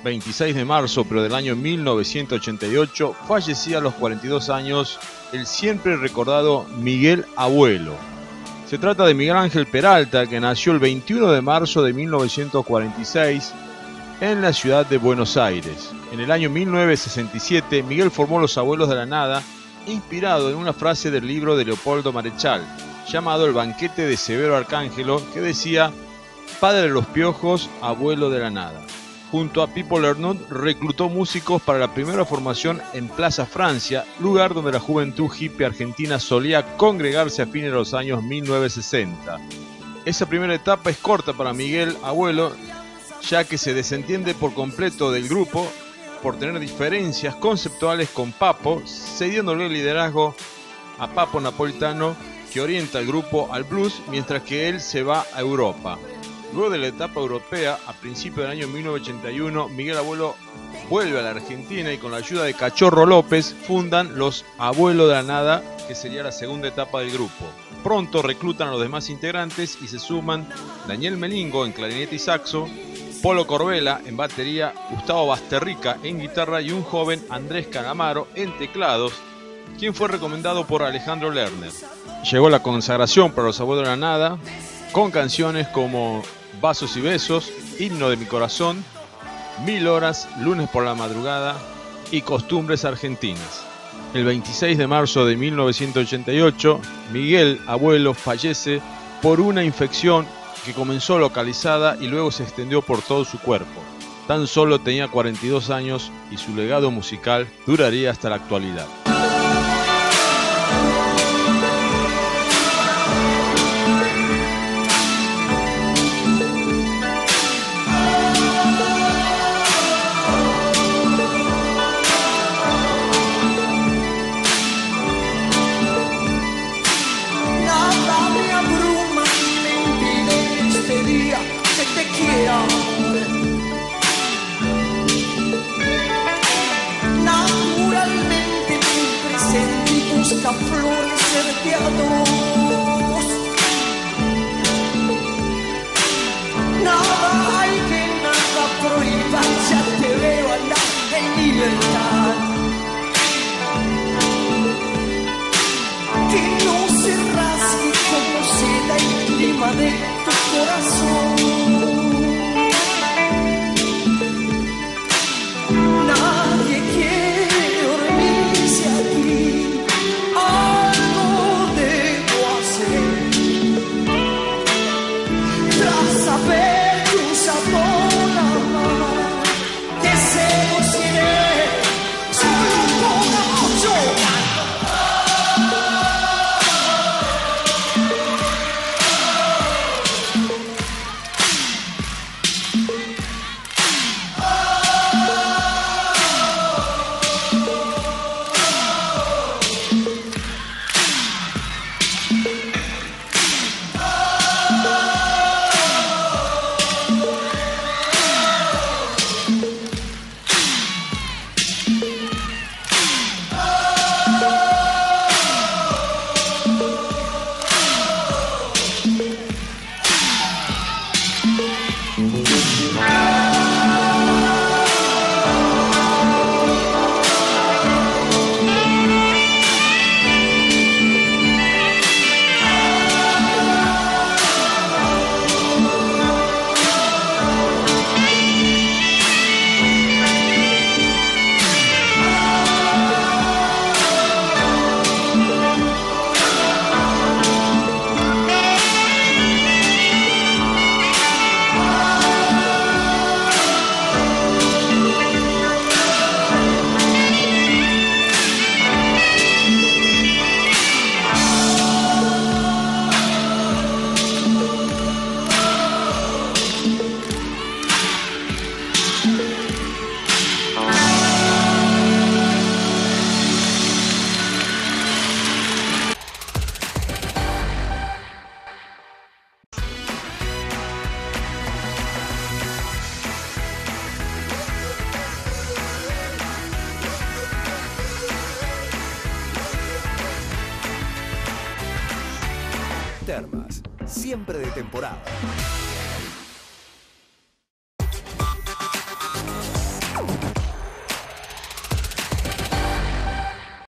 26 de marzo, pero del año 1988, fallecía a los 42 años el siempre recordado Miguel Abuelo. Se trata de Miguel Ángel Peralta, que nació el 21 de marzo de 1946 en la ciudad de Buenos Aires. En el año 1967, Miguel formó Los Abuelos de la Nada, inspirado en una frase del libro de Leopoldo Marechal, llamado El banquete de Severo Arcángelo, que decía: padre de los piojos, abuelo de la nada. Junto a Pipo Lernout reclutó músicos para la primera formación en Plaza Francia, lugar donde la juventud hippie argentina solía congregarse a fines de los años 1960. Esa primera etapa es corta para Miguel Abuelo, ya que se desentiende por completo del grupo por tener diferencias conceptuales con Papo, cediéndole el liderazgo a Papo Napolitano, que orienta al grupo al blues, mientras que él se va a Europa. Luego de la etapa europea, a principios del año 1981, Miguel Abuelo vuelve a la Argentina y con la ayuda de Cachorro López fundan Los Abuelos de la Nada, que sería la segunda etapa del grupo. Pronto reclutan a los demás integrantes y se suman Daniel Melingo en clarinete y saxo, Polo Corbella en batería, Gustavo Basterrica en guitarra y un joven Andrés Calamaro en teclados, quien fue recomendado por Alejandro Lerner. Llegó la consagración para Los Abuelos de la Nada, con canciones como Vasos y Besos, Himno de mi Corazón, 1000 horas, Lunes por la Madrugada y Costumbres Argentinas. El 26 de marzo de 1988, Miguel Abuelo fallece por una infección que comenzó localizada y luego se extendió por todo su cuerpo. Tan solo tenía 42 años y su legado musical duraría hasta la actualidad. Naturalmente tu presente busca florecerte a dos. Nada hay que nada prohíba, ya te veo andar en libertad. Que no se rasgue como seda el clima de tu corazón. Nadie quiere dormirse aquí, algo debo hacer. Tras haber cruzado la mar, deseo iré, solo como yo. Termas, siempre de temporada.